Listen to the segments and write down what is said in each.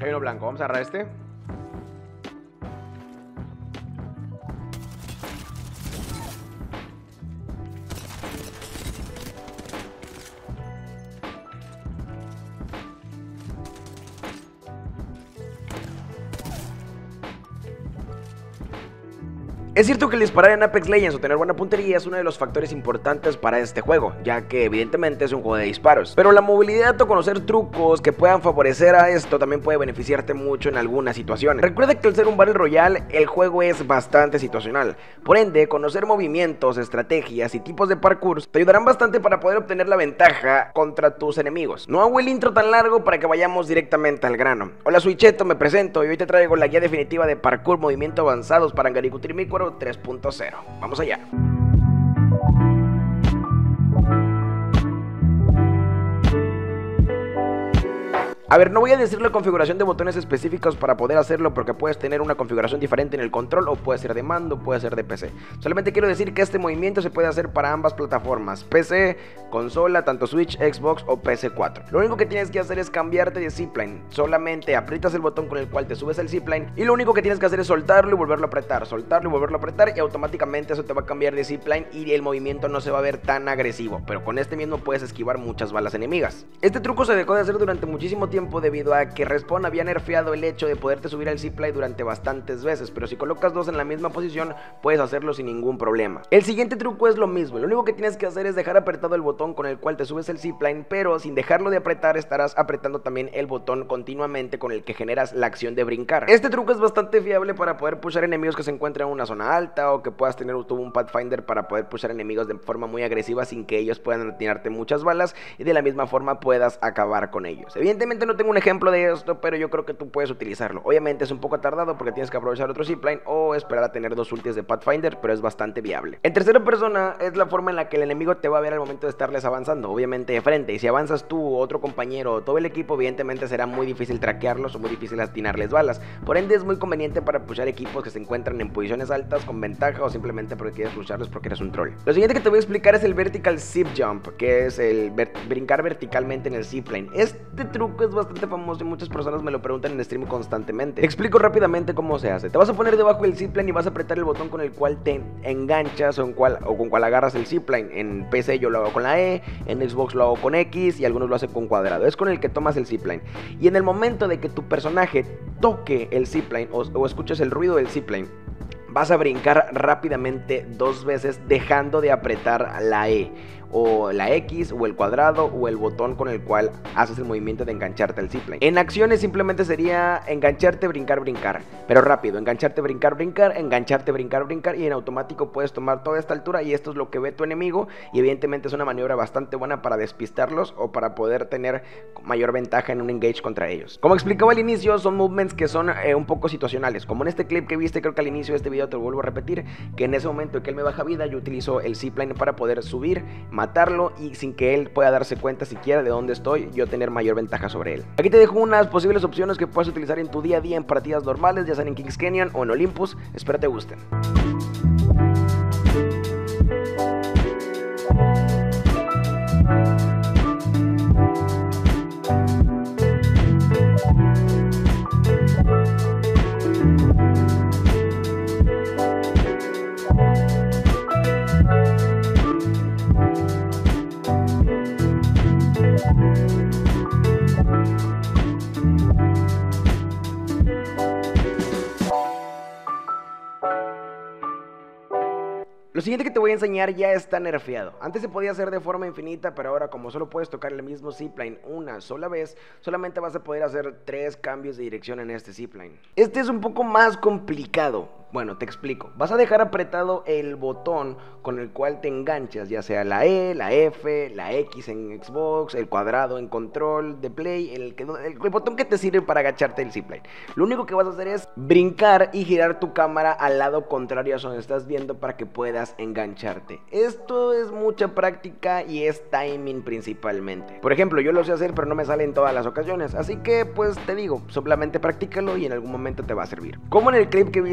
Hay uno blanco, vamos a agarrar este. Es cierto que el disparar en Apex Legends o tener buena puntería es uno de los factores importantes para este juego, ya que evidentemente es un juego de disparos. Pero la movilidad o conocer trucos que puedan favorecer a esto también puede beneficiarte mucho en algunas situaciones. Recuerda que al ser un Battle Royale, el juego es bastante situacional. Por ende, conocer movimientos, estrategias y tipos de parkour te ayudarán bastante para poder obtener la ventaja contra tus enemigos. No hago el intro tan largo para que vayamos directamente al grano. Hola, soy Cheto, me presento y hoy te traigo la guía definitiva de parkour, movimiento avanzados para Angarikutir Mikuro 3.0. Vamos allá. A ver, no voy a decir la configuración de botones específicos para poder hacerlo, porque puedes tener una configuración diferente en el control, o puede ser de mando, puede ser de PC. Solamente quiero decir que este movimiento se puede hacer para ambas plataformas, PC, consola, tanto Switch, Xbox o PS4. Lo único que tienes que hacer es cambiarte de zipline. Solamente aprietas el botón con el cual te subes al zipline y lo único que tienes que hacer es soltarlo y volverlo a apretar, soltarlo y volverlo a apretar, y automáticamente eso te va a cambiar de zipline y el movimiento no se va a ver tan agresivo, pero con este mismo puedes esquivar muchas balas enemigas. Este truco se dejó de hacer durante muchísimo tiempo debido a que Respawn había nerfeado el hecho de poderte subir al zipline durante bastantes veces, pero si colocas dos en la misma posición puedes hacerlo sin ningún problema. El siguiente truco es lo mismo, lo único que tienes que hacer es dejar apretado el botón con el cual te subes al zipline, pero sin dejarlo de apretar estarás apretando también el botón continuamente con el que generas la acción de brincar. Este truco es bastante fiable para poder pushar enemigos que se encuentran en una zona alta, o que puedas tener un Pathfinder para poder pushar enemigos de forma muy agresiva sin que ellos puedan atinarte muchas balas y de la misma forma puedas acabar con ellos. Evidentemente no tengo un ejemplo de esto, pero yo creo que tú puedes utilizarlo. Obviamente es un poco tardado porque tienes que aprovechar otro zipline o esperar a tener dos ultis de Pathfinder, pero es bastante viable. En tercera persona es la forma en la que el enemigo te va a ver al momento de estarles avanzando, obviamente de frente, y si avanzas tú, otro compañero o todo el equipo, evidentemente será muy difícil traquearlos o muy difícil atinarles balas. Por ende es muy conveniente para pushar equipos que se encuentran en posiciones altas con ventaja, o simplemente porque quieres pusharlos porque eres un troll. Lo siguiente que te voy a explicar es el Vertical Zip Jump, que es el brincar verticalmente en el zipline. Este truco es bastante famoso y muchas personas me lo preguntan en stream constantemente. Te explico rápidamente cómo se hace. Te vas a poner debajo del zipline y vas a apretar el botón con el cual te enganchas o con cual agarras el zipline. En PC yo lo hago con la E, en Xbox lo hago con X y algunos lo hacen con cuadrado. Es con el que tomas el zipline. Y en el momento de que tu personaje toque el zipline o escuches el ruido del zipline, vas a brincar rápidamente dos veces dejando de apretar la E, o la X, o el cuadrado, o el botón con el cual haces el movimiento de engancharte al zipline. En acciones simplemente sería engancharte, brincar, brincar, pero rápido, engancharte, brincar, brincar, engancharte, brincar, brincar, y en automático puedes tomar toda esta altura, y esto es lo que ve tu enemigo, y evidentemente es una maniobra bastante buena para despistarlos o para poder tener mayor ventaja en un engage contra ellos. Como explicaba al inicio, son movements que son un poco situacionales, como en este clip que viste, creo que al inicio de este video te lo vuelvo a repetir, que en ese momento en que él me baja vida, yo utilizo el zipline para poder subir, matarlo y sin que él pueda darse cuenta siquiera de dónde estoy, yo tener mayor ventaja sobre él. Aquí te dejo unas posibles opciones que puedes utilizar en tu día a día en partidas normales, ya sean en Kings Canyon o en Olympus. Espero te gusten. Lo siguiente que te voy a enseñar ya está nerfeado. Antes se podía hacer de forma infinita, pero ahora como solo puedes tocar el mismo zipline una sola vez, solamente vas a poder hacer 3 cambios de dirección en este zipline. Este es un poco más complicado. Bueno, te explico. Vas a dejar apretado el botón con el cual te enganchas, ya sea la E, la F, la X en Xbox, el cuadrado en control de Play, el botón que te sirve para agacharte el zipline. Lo único que vas a hacer es brincar y girar tu cámara al lado contrario a donde estás viendo para que puedas engancharte. Esto es mucha práctica y es timing principalmente. Por ejemplo, yo lo sé hacer, pero no me sale en todas las ocasiones, así que pues te digo, solamente practícalo y en algún momento te va a servir. Como en el clip que viste al inicio,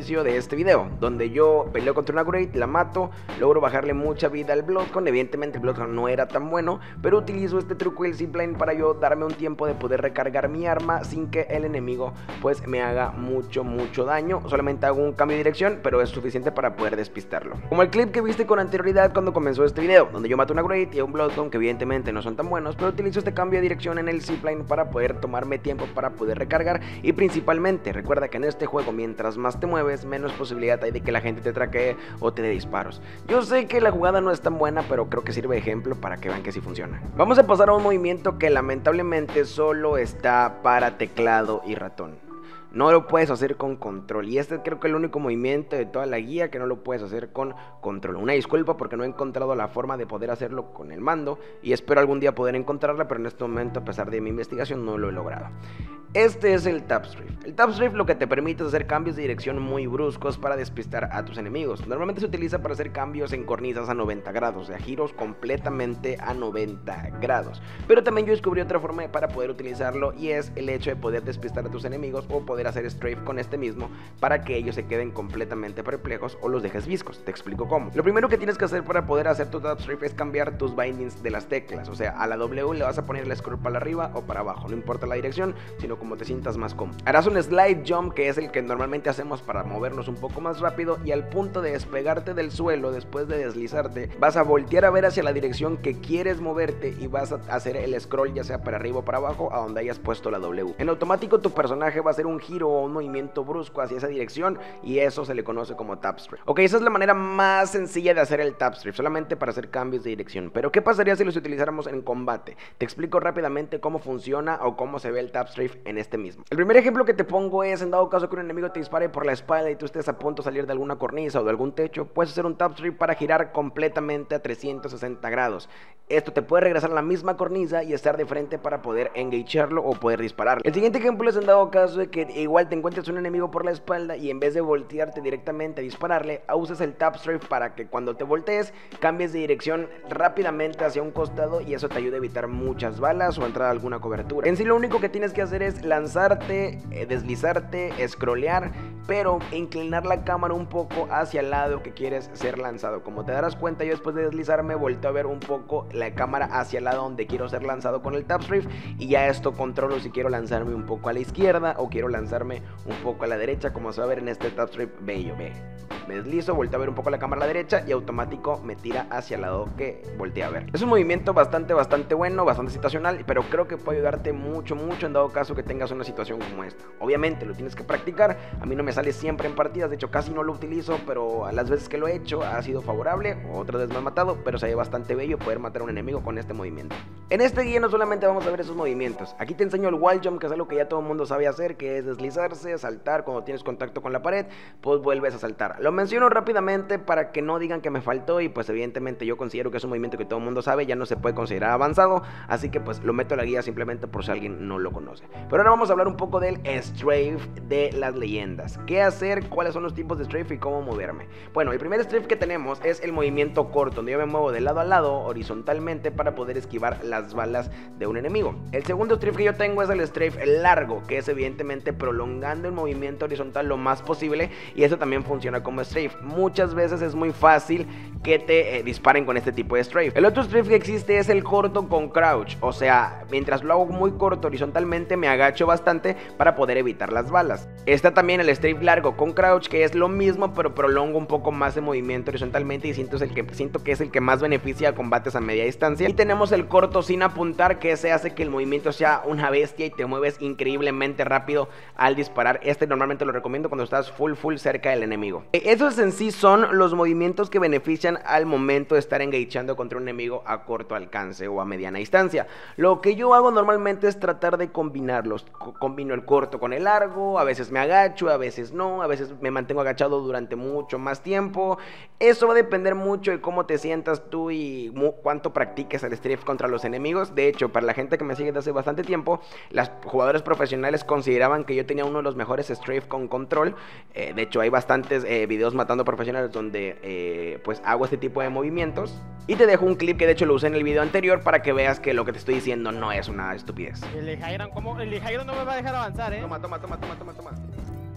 inicio de este video, donde yo peleo contra una Great, la mato, logro bajarle mucha vida al Bloodhound. Evidentemente el Bloodhound no era tan bueno, pero utilizo este truco del zipline para yo darme un tiempo de poder recargar mi arma sin que el enemigo pues me haga mucho daño. Solamente hago un cambio de dirección, pero es suficiente para poder despistarlo. Como el clip que viste con anterioridad cuando comenzó este video, donde yo mato una Great y a un Bloodhound que evidentemente no son tan buenos, pero utilizo este cambio de dirección en el zipline para poder tomarme tiempo para poder recargar. Y principalmente recuerda que en este juego mientras más te mueves, menos posibilidad hay de que la gente te traquee o te dé disparos. Yo sé que la jugada no es tan buena, pero creo que sirve de ejemplo para que vean que sí funciona. Vamos a pasar a un movimiento que lamentablemente solo está para teclado y ratón. No lo puedes hacer con control, y este creo que es el único movimiento de toda la guía que no lo puedes hacer con control. Una disculpa porque no he encontrado la forma de poder hacerlo con el mando, y espero algún día poder encontrarla, pero en este momento, a pesar de mi investigación, no lo he logrado. Este es el Tap Strafe. El Tap Strafe lo que te permite es hacer cambios de dirección muy bruscos para despistar a tus enemigos. Normalmente se utiliza para hacer cambios en cornisas a 90 grados, o sea, giros completamente a 90 grados. Pero también yo descubrí otra forma para poder utilizarlo, y es el hecho de poder despistar a tus enemigos o poder hacer strafe con este mismo para que ellos se queden completamente perplejos o los dejes viscos. Te explico cómo. Lo primero que tienes que hacer para poder hacer tu Tap Strafe es cambiar tus bindings de las teclas. O sea, a la W le vas a poner el scroll para arriba o para abajo, no importa la dirección, sino como te sientas más cómodo. Harás un slide jump, que es el que normalmente hacemos para movernos un poco más rápido, y al punto de despegarte del suelo, después de deslizarte, vas a voltear a ver hacia la dirección que quieres moverte y vas a hacer el scroll ya sea para arriba o para abajo a donde hayas puesto la W. En automático tu personaje va a hacer un giro o un movimiento brusco hacia esa dirección, y eso se le conoce como Tap Strafe. Ok, esa es la manera más sencilla de hacer el Tap Strafe, solamente para hacer cambios de dirección. Pero ¿qué pasaría si los utilizáramos en combate? Te explico rápidamente cómo funciona o cómo se ve el Tap Strafe en este mismo. El primer ejemplo que te pongo es, en dado caso que un enemigo te dispare por la espalda y tú estés a punto de salir de alguna cornisa o de algún techo, puedes hacer un Tap Strafe para girar completamente a 360 grados. Esto te puede regresar a la misma cornisa y estar de frente para poder engagearlo o poder dispararlo. El siguiente ejemplo es en dado caso de que igual te encuentres un enemigo por la espalda y en vez de voltearte directamente a dispararle, uses el Tap Strafe para que cuando te voltees cambies de dirección rápidamente hacia un costado, y eso te ayuda a evitar muchas balas o entrar a alguna cobertura. En sí lo único que tienes que hacer es lanzarte, deslizarte, scrollear, pero inclinar la cámara un poco hacia el lado que quieres ser lanzado. Como te darás cuenta, yo después de deslizarme volteo a ver un poco la cámara hacia el lado donde quiero ser lanzado con el Tap Strafe, y ya esto controlo si quiero lanzarme un poco a la izquierda o quiero lanzarme un poco a la derecha, como se va a ver en este Tap Strafe bello. Me deslizo, volteo a ver un poco la cámara a la derecha y automático me tira hacia el lado que volteé a ver. Es un movimiento bastante bueno, bastante situacional, pero creo que puede ayudarte mucho en dado caso que tengas una situación como esta. Obviamente lo tienes que practicar. A mí no me sale siempre en partidas, de hecho casi no lo utilizo, pero a las veces que lo he hecho ha sido favorable, otras veces me han matado, pero se ve bastante bello poder matar a un enemigo con este movimiento. En este guía no solamente vamos a ver esos movimientos, aquí te enseño el wall jump, que es algo que ya todo el mundo sabe hacer, que es deslizarse, saltar cuando tienes contacto con la pared, pues vuelves a saltar. Lo menciono rápidamente para que no digan que me faltó, y pues evidentemente yo considero que es un movimiento que todo el mundo sabe, ya no se puede considerar avanzado, así que pues lo meto a la guía simplemente por si alguien no lo conoce. Pero ahora vamos a hablar un poco del strafe de las leyendas. ¿Qué hacer? ¿Cuáles son los tipos de strafe y cómo moverme? Bueno, el primer strafe que tenemos es el movimiento corto, donde yo me muevo de lado a lado horizontalmente para poder esquivar las balas de un enemigo. El segundo strafe que yo tengo es el strafe largo, que es evidentemente prolongando el movimiento horizontal lo más posible, y eso también funciona como strafe. Muchas veces es muy fácil que te disparen con este tipo de strafe. El otro strafe que existe es el corto con crouch, o sea, mientras lo hago muy corto horizontalmente me agacho bastante para poder evitar las balas. Está también el strafe largo con crouch, que es lo mismo pero prolonga un poco más el movimiento horizontalmente, y siento que es el que más beneficia a combates a media distancia. Y tenemos el corto sin apuntar, que se hace que el movimiento sea una bestia y te mueves increíblemente rápido al disparar. Este normalmente lo recomiendo cuando estás full cerca del enemigo. Esos en sí son los movimientos que benefician al momento de estar engageando contra un enemigo a corto alcance o a mediana distancia. Lo que yo hago normalmente es tratar de combinarlos. Combino el corto con el largo, a veces me agacho, a veces no, a veces me mantengo agachado durante mucho más tiempo. Eso va a depender mucho de cómo te sientas tú y cuánto practiques el strafe contra los enemigos. De hecho, para la gente que me sigue desde hace bastante tiempo, las jugadores profesionales consideraban que yo tenía uno de los mejores strafe con control. De hecho, hay bastantes videos matando profesionales donde pues hago este tipo de movimientos, y te dejo un clip que de hecho lo usé en el video anterior para que veas que lo que te estoy diciendo no es una estupidez. El Hairan, ¿cómo? El Hairan no me va a dejar avanzar, Toma.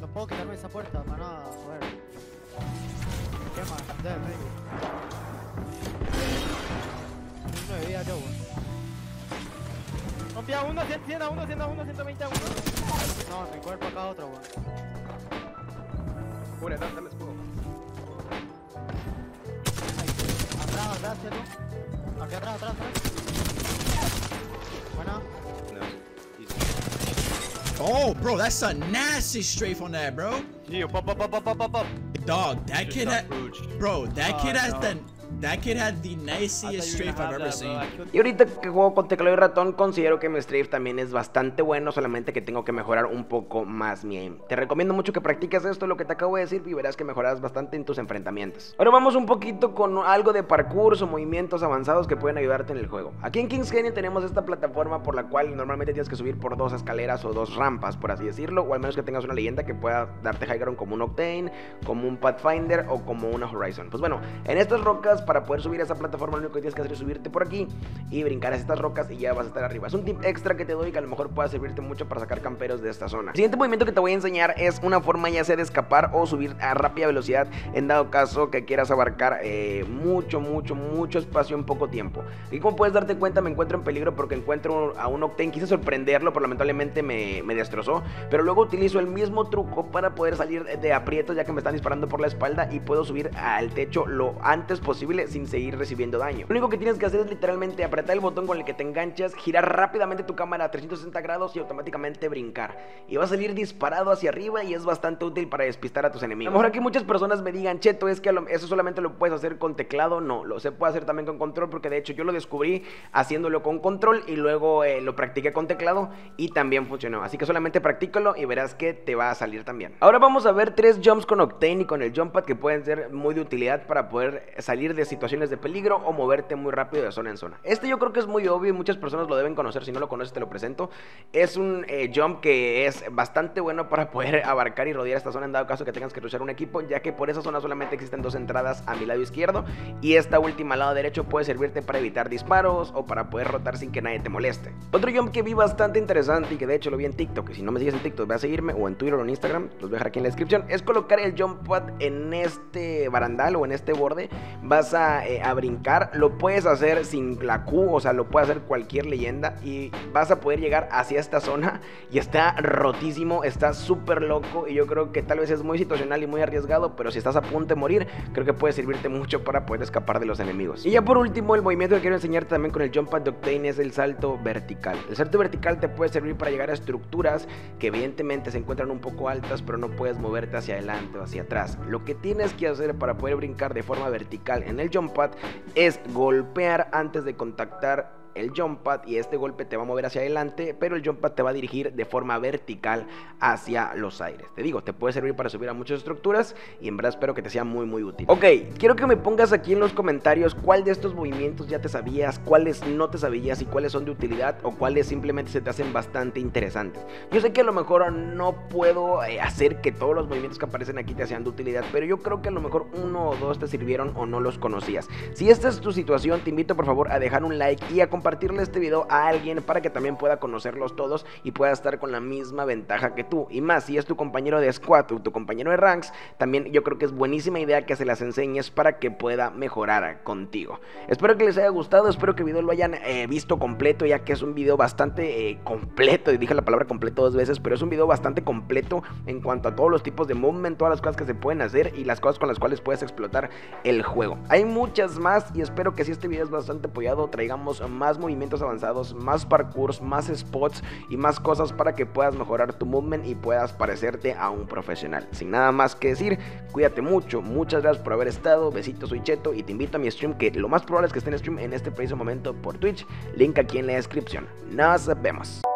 No puedo quitarme esa puerta, van a joder. Me quema, debe medio. Uno de vida yo, weón. Confía uno, 100 a uno, 120 a uno. No, me cuerpo acá otro, weón. Cure, dame escudo. Atrás, cielo. Aquí atrás. Buena. Oh, bro, that's a nasty strafe on that, bro. Yeah, pop. Dog, that kid had, bro, that kid has the nicest strafe I've ever seen. Y ahorita que juego con teclado y ratón, considero que mi strafe también es bastante bueno, solamente que tengo que mejorar un poco más mi aim. Te recomiendo mucho que practiques esto, lo que te acabo de decir, y verás que mejorarás bastante en tus enfrentamientos. Ahora vamos un poquito con algo de parkour o movimientos avanzados que pueden ayudarte en el juego. Aquí en Kings Canyon tenemos esta plataforma por la cual normalmente tienes que subir por 2 escaleras o 2 rampas, por así decirlo, o al menos que tengas una leyenda que pueda darte high ground como un Octane, como un Pathfinder o como una Horizon. Pues bueno, en estas rocas, para poder subir a esa plataforma, lo único que tienes que hacer es subirte por aquí y brincar a estas rocas y ya vas a estar arriba. Es un tip extra que te doy que a lo mejor pueda servirte mucho para sacar camperos de esta zona. El siguiente movimiento que te voy a enseñar es una forma ya sea de escapar o subir a rápida velocidad en dado caso que quieras abarcar mucho espacio en poco tiempo. Y como puedes darte cuenta, me encuentro en peligro porque encuentro a un Octane. Quise sorprenderlo, pero lamentablemente me destrozó. Pero luego utilizo el mismo truco para poder salir de aprietos, ya que me están disparando por la espalda, y puedo subir al techo lo antes posible sin seguir recibiendo daño. Lo único que tienes que hacer es literalmente apretar el botón con el que te enganchas, girar rápidamente tu cámara a 360 grados y automáticamente brincar. Y va a salir disparado hacia arriba y es bastante útil para despistar a tus enemigos. A lo mejor aquí muchas personas me digan, Cheto, es que eso solamente lo puedes hacer con teclado. No, se puede hacer también con control, porque de hecho yo lo descubrí haciéndolo con control y luego lo practiqué con teclado y también funcionó. Así que solamente practícalo y verás que te va a salir también. Ahora vamos a ver 3 jumps con Octane y con el jump pad que pueden ser muy de utilidad para poder salir de situaciones de peligro o moverte muy rápido de zona en zona. Este yo creo que es muy obvio y muchas personas lo deben conocer. Si no lo conoces, te lo presento. Es un jump que es bastante bueno para poder abarcar y rodear esta zona en dado caso que tengas que rushar un equipo, ya que por esa zona solamente existen 2 entradas a mi lado izquierdo y esta última al lado derecho puede servirte para evitar disparos o para poder rotar sin que nadie te moleste. Otro jump que vi bastante interesante y que de hecho lo vi en TikTok, y si no me sigues en TikTok ve a seguirme, o en Twitter o en Instagram, los voy a dejar aquí en la descripción, es colocar el jump pad en este barandal o en este borde. Vas a brincar, lo puedes hacer sin la Q, o sea, lo puede hacer cualquier leyenda y vas a poder llegar hacia esta zona y está rotísimo, está súper loco y yo creo que tal vez es muy situacional y muy arriesgado, pero si estás a punto de morir, creo que puede servirte mucho para poder escapar de los enemigos. Y ya por último, el movimiento que quiero enseñarte también con el jump pad de Octane es el salto vertical. El salto vertical te puede servir para llegar a estructuras que evidentemente se encuentran un poco altas, pero no puedes moverte hacia adelante o hacia atrás. Lo que tienes que hacer para poder brincar de forma vertical en el jump pad es golpear antes de contactar el jump pad y este golpe te va a mover hacia adelante, pero el jump pad te va a dirigir de forma vertical hacia los aires. Te digo, te puede servir para subir a muchas estructuras y en verdad espero que te sea muy útil. Ok, quiero que me pongas aquí en los comentarios cuál de estos movimientos ya te sabías, cuáles no te sabías y cuáles son de utilidad o cuáles simplemente se te hacen bastante interesantes. Yo sé que a lo mejor no puedo hacer que todos los movimientos que aparecen aquí te sean de utilidad, pero yo creo que a lo mejor 1 o 2 te sirvieron o no los conocías. Si esta es tu situación, te invito por favor a dejar un like y a compartirle este video a alguien para que también pueda conocerlos todos y pueda estar con la misma ventaja que tú. Y más, si es tu compañero de squad o tu compañero de ranks, también yo creo que es buenísima idea que se las enseñes para que pueda mejorar contigo. Espero que les haya gustado, espero que el video lo hayan visto completo, ya que es un video bastante completo, y dije la palabra completo 2 veces, pero es un video bastante completo en cuanto a todos los tipos de movement, todas las cosas que se pueden hacer y las cosas con las cuales puedes explotar el juego. Hay muchas más y espero que si este video es bastante apoyado, traigamos más movimientos avanzados, más parkours, más spots y más cosas para que puedas mejorar tu movement y puedas parecerte a un profesional. Sin nada más que decir, cuídate mucho, muchas gracias por haber estado, besitos, soy Cheto y te invito a mi stream, que lo más probable es que esté en stream en este preciso momento por Twitch, link aquí en la descripción. Nos vemos.